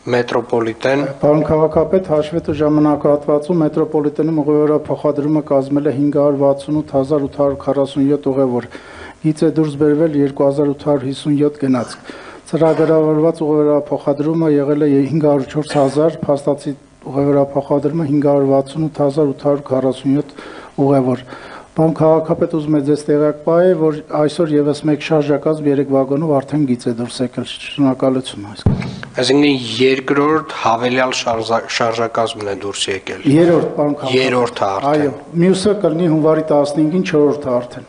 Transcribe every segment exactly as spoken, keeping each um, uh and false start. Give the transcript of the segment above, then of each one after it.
Մետրոպոլիտեն Պարոն քաղաքապետ, հաշվետու ժամանակահատվածում մետրոպոլիտենում ուղևորափոխադրումը կազմել է հինգ հարյուր վաթսունութ հազար ութ հարյուր քառասունյոթ ուղևոր, գիծ է դուրս բերվել երկու հազար ութ հարյուր հիսունյոթ գնացք։ Ծրագրավորված ուղևորափոխադրումը եղել է հինգ հարյուր չորս հազար, փաստացի ուղևորափոխադրումը հինգ հարյուր վաթսունութ հազար ութ հարյուր քառասունյոթ ուղևոր։ Պարոն քաղաքապետ, ուզում եմ ձեզ տեղյակ պահել, որ այսօր եւս մեկ շարժակազմ երեք վագոնով արդեն գիծ է դուրս եկել։ Շնորհակալություն այսքան։ Այսինքն երկրորդ հավելյալ շարժակազմն է դուրս եկել։ Երրորդ, պարոն քաղաքապետ։ Երրորդը արդեն։ Այո, մյուսը կլինի հունվարի տասնհինգին, չորրորդը արդեն։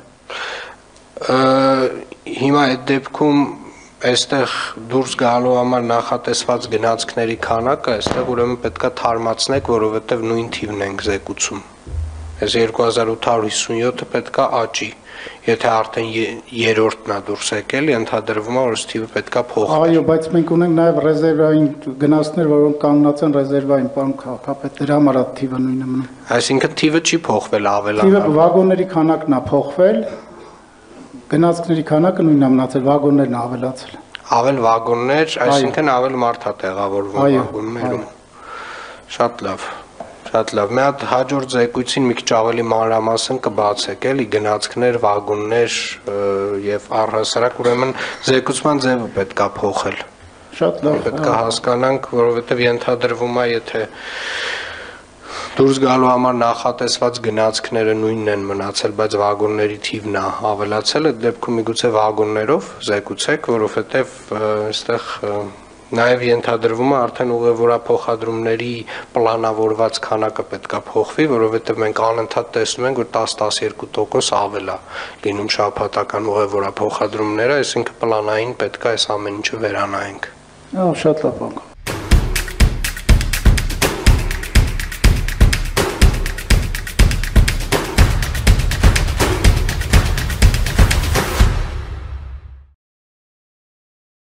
Հիմա այդ դեպքում այստեղ դուրս գալու համար նախատեսված գնացքների քանակը այստեղ ուրեմն պետքա թարմացնեք, որովհետև նույն թիվն ենք զեկուցում։ Այս երկու հազար ութ հարյուր հիսունյոթը պետքա աճի։ Եթե արդեն երրորդն է դուրս եկել, ենթադրվում է, որ ըստ թիվը պետքա փոխվի։ Այո, բայց մենք ունենք նաև ռեզերվային գնացքներ, որոնք կանգնած են ռեզերվային, պարոն քաղաքապետ, դրա համար է թիվը նույնը մնում։ Այսինքն թիվը չի փոխվել, ավելանալ։ Թիվը վագոնների քանակն է փոխվել, գնացքների քանակը նույնն է մնացել, վագոններն ավելացել։ Ավել վագոններ, այսինքն ավել մարդ է տեղավորվում վագոններում։ Շատ լավ։ Շատ լավ։ Մի հատ հաջորդ զեկույցին մի քիչ ավելի մանրամասն կբացեք, էլի գնացքներ, վագոններ եւ առհասարակ ուրեմն զեկուցման ձևը պետքա փոխել։ Շատ լավ։ Պետքա հասկանանք, որովհետեւ ենթադրվում է, եթե դուրս գալու համար նախատեսված գնացքները նույնն են մնացել, բայց վագոնների թիվն է ավելացել, այդ դեպքում միգուցե վագոններով զեկուցեք, որովհետեւ այստեղ Նաև ենթադրվում է արդեն ուղևորափոխադրումների պլանավորված քանակը պետքա փոխվի, որովհետև մենք անընդհատ տեսնում ենք, որ տասը-տասներկու տոկոս ավել է լինում շաբաթական ուղևորափոխադրումները, այսինքն պլանային պետքա այս ամեն ինչը վերանայենք։ Ահա շատ լավ բան։